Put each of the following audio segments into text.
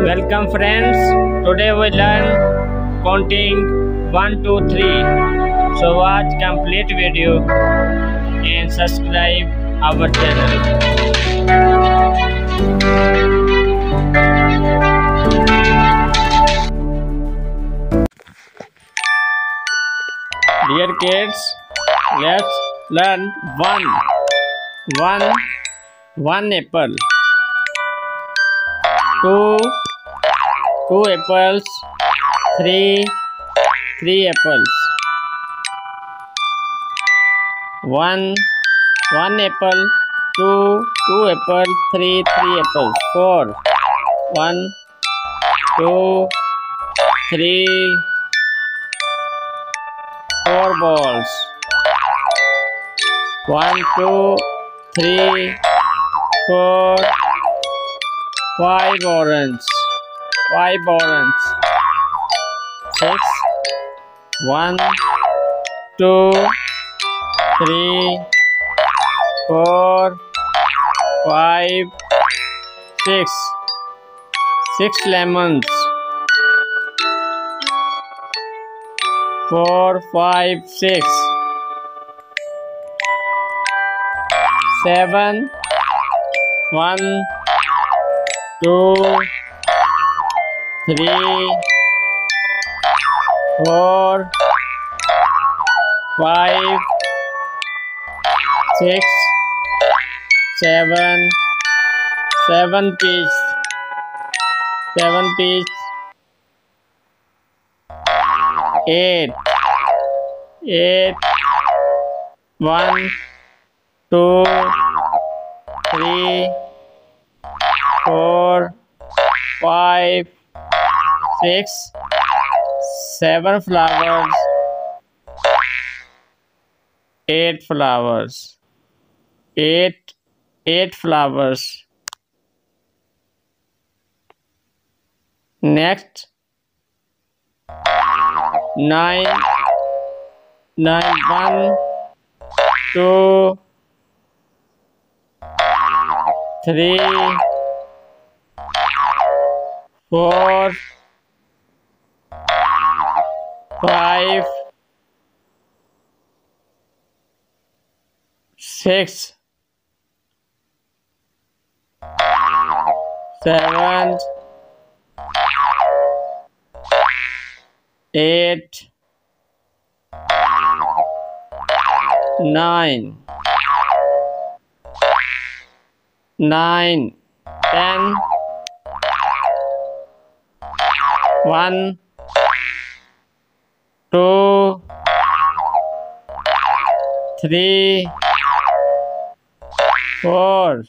Welcome friends. Today we learn counting 1 2 3. So watch complete video and subscribe our channel. Dear kids, let's learn one apple. Two apples. Three apples. One apple. Two apples. Three apples. Four. 1 2 3 4 balls. 1 2 3 4 5 orange. 6 1 2 3 4 5 6 lemons. 4 5 6 7 1 2 3 4 5 6 7 piece 8 1 2 3 4 5 6 7 flowers. 8 flowers. 8 flowers. Next 9 1 2 3 4 5 6 7 8 9 10 1 2 3 4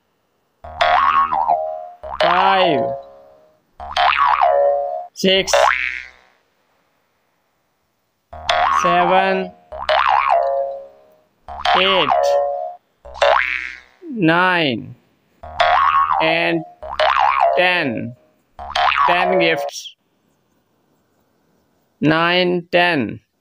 5 6 7 8 9 and 10 gifts. 9 10